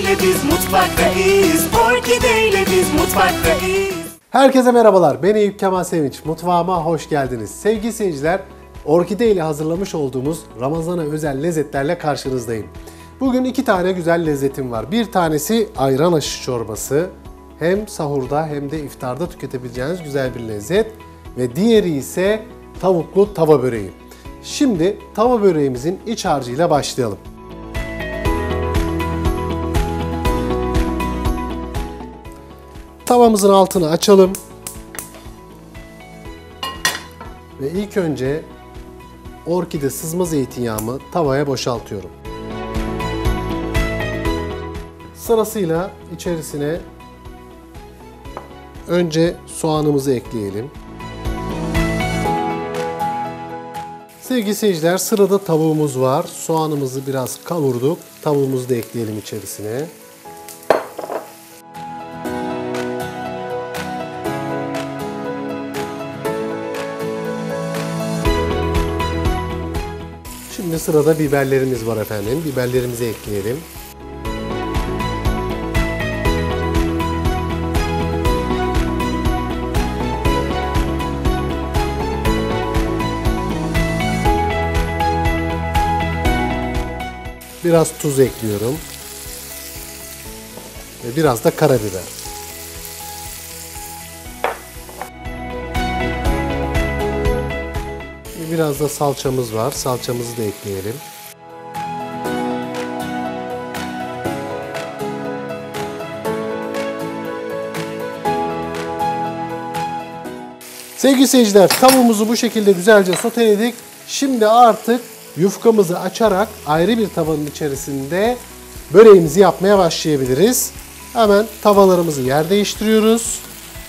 ile biz mutfaktayız. Orkide ile biz mutfaktayız. Herkese merhabalar. Ben Eyüp Kemal Sevinç. Mutfağıma hoş geldiniz. Sevgili seyirciler, Orkide ile hazırlamış olduğumuz Ramazan'a özel lezzetlerle karşınızdayım. Bugün iki tane güzel lezzetim var. Bir tanesi ayran aşı çorbası. Hem sahurda hem de iftarda tüketebileceğiniz güzel bir lezzet. Ve diğeri ise tavuklu tava böreği. Şimdi tava böreğimizin iç harcıyla başlayalım. Tavamızın altını açalım. Ve ilk önce orkide sızma zeytinyağımı tavaya boşaltıyorum. Sırasıyla içerisine önce soğanımızı ekleyelim. Sevgili seyirciler, sırada tavuğumuz var. Soğanımızı biraz kavurduk. Tavuğumuzu da ekleyelim içerisine. Şimdi sırada biberlerimiz var efendim. Biberlerimizi ekleyelim. Biraz tuz ekliyorum. Ve biraz da karabiber. Biraz da salçamız var. Salçamızı da ekleyelim. Sevgili seyirciler, tavuğumuzu bu şekilde güzelce soteledik. Şimdi artık yufkamızı açarak ayrı bir tavanın içerisinde böreğimizi yapmaya başlayabiliriz. Hemen tavalarımızı yer değiştiriyoruz.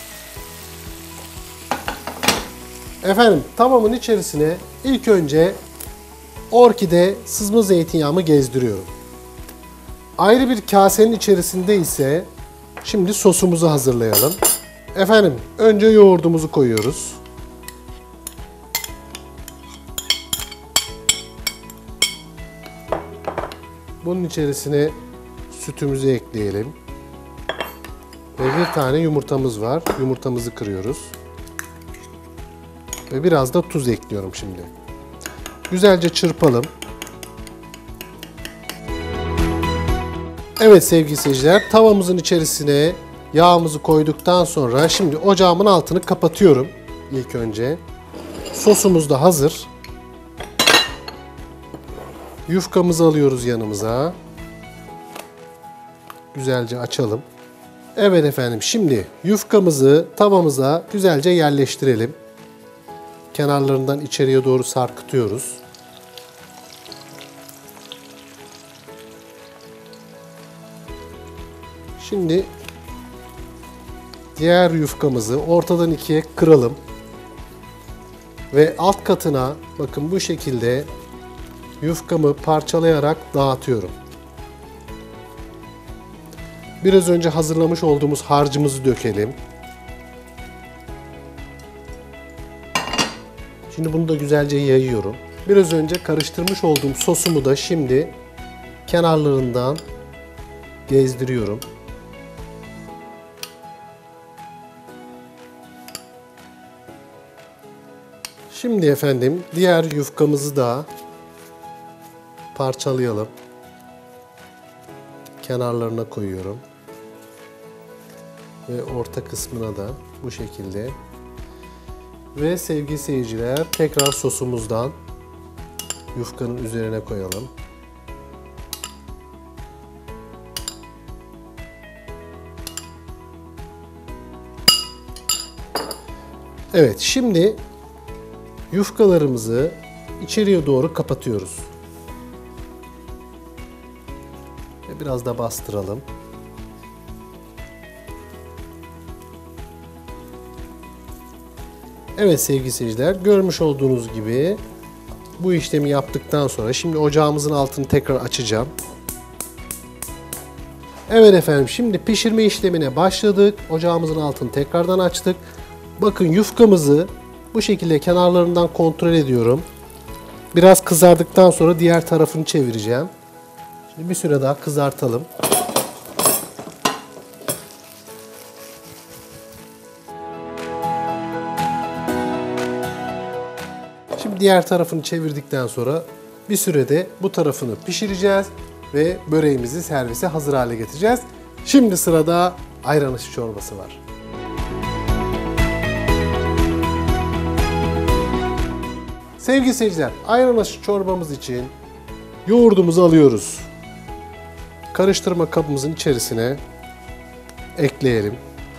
Efendim, tavamın içerisine ilk önce orkide sızma zeytinyağımı gezdiriyorum. Ayrı bir kasenin içerisinde ise şimdi sosumuzu hazırlayalım. Efendim, önce yoğurdumuzu koyuyoruz. Bunun içerisine sütümüzü ekleyelim. Ve bir tane yumurtamız var. Yumurtamızı kırıyoruz. Ve biraz da tuz ekliyorum şimdi. Güzelce çırpalım. Evet sevgili seyirciler, tavamızın içerisine yağımızı koyduktan sonra şimdi ocağımın altını kapatıyorum ilk önce. Sosumuz da hazır. Yufkamızı alıyoruz yanımıza. Güzelce açalım. Evet efendim, şimdi yufkamızı tavamıza güzelce yerleştirelim. Kenarlarından içeriye doğru sarkıtıyoruz. Şimdi diğer yufkamızı ortadan ikiye kıralım. Ve alt katına bakın bu şekilde yufkamı parçalayarak dağıtıyorum. Biraz önce hazırlamış olduğumuz harcımızı dökelim. Şimdi bunu da güzelce yayıyorum. Biraz önce karıştırmış olduğum sosumu da şimdi kenarlarından gezdiriyorum. Şimdi efendim diğer yufkamızı da parçalayalım. Kenarlarına koyuyorum. Ve orta kısmına da bu şekilde. Ve sevgili seyirciler, tekrar sosumuzdan yufkanın üzerine koyalım. Evet, şimdi yufkalarımızı içeriye doğru kapatıyoruz. Ve biraz da bastıralım. Evet sevgili seyirciler, görmüş olduğunuz gibi bu işlemi yaptıktan sonra şimdi ocağımızın altını tekrar açacağım. Evet efendim, şimdi pişirme işlemine başladık. Ocağımızın altını tekrardan açtık. Bakın yufkamızı bu şekilde kenarlarından kontrol ediyorum. Biraz kızardıktan sonra diğer tarafını çevireceğim. Şimdi bir süre daha kızartalım. Diğer tarafını çevirdikten sonra bir sürede bu tarafını pişireceğiz ve böreğimizi servise hazır hale getireceğiz. Şimdi sırada ayran aşı çorbası var. Sevgili seyirciler, ayran aşı çorbamız için yoğurdumuzu alıyoruz. Karıştırma kabımızın içerisine ekleyelim.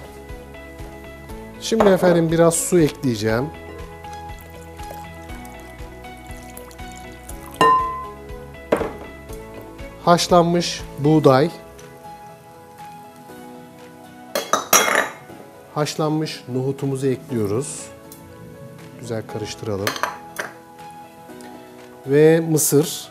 Şimdi efendim biraz su ekleyeceğim. Haşlanmış buğday. Haşlanmış nohutumuzu ekliyoruz. Güzel karıştıralım. Ve mısır.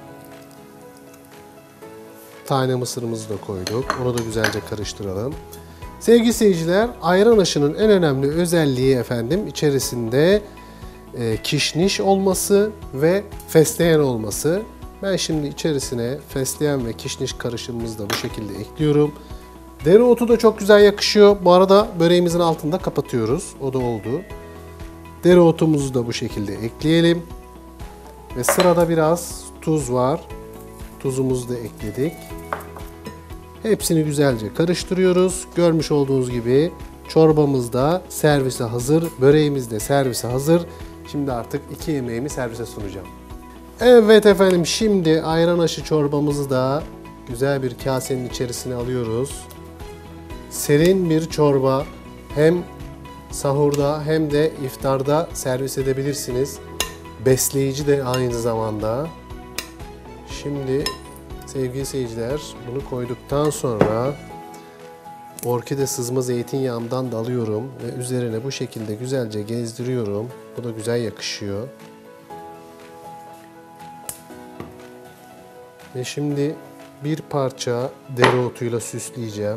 Tane mısırımızı da koyduk. Onu da güzelce karıştıralım. Sevgili seyirciler, ayran aşının en önemli özelliği efendim içerisinde kişniş olması ve fesleğen olması. Ben şimdi içerisine fesleğen ve kişniş karışımımızı da bu şekilde ekliyorum. Dereotu da çok güzel yakışıyor. Bu arada böreğimizin altında kapatıyoruz. O da oldu. Dereotumuzu da bu şekilde ekleyelim. Ve sırada biraz tuz var. Tuzumuzu da ekledik. Hepsini güzelce karıştırıyoruz. Görmüş olduğunuz gibi çorbamız da servise hazır. Böreğimiz de servise hazır. Şimdi artık 2 yemeğimi servise sunacağım. Evet efendim, şimdi ayran aşı çorbamızı da güzel bir kasenin içerisine alıyoruz. Serin bir çorba, hem sahurda hem de iftarda servis edebilirsiniz. Besleyici de aynı zamanda. Şimdi sevgili seyirciler, bunu koyduktan sonra orkide sızma zeytinyağımdan da alıyorum ve üzerine bu şekilde güzelce gezdiriyorum. Bu da güzel yakışıyor. Ve şimdi bir parça dereotuyla süsleyeceğim.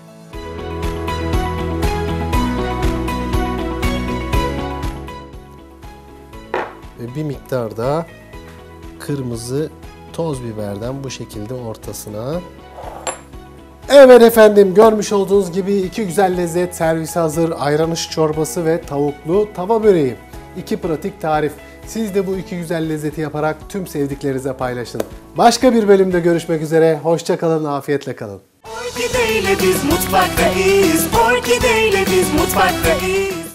Ve bir miktar da kırmızı toz biberden bu şekilde ortasına. Evet efendim, görmüş olduğunuz gibi 2 güzel lezzet servise hazır: ayran aşı çorbası ve tavuklu tava böreği. 2 pratik tarif. Siz de bu 2 güzel lezzeti yaparak tüm sevdiklerinize paylaşın. Başka bir bölümde görüşmek üzere. Hoşça kalın, afiyetle kalın. Orkideyle biz mutfaktayız. Orkideyle biz mutfaktayız.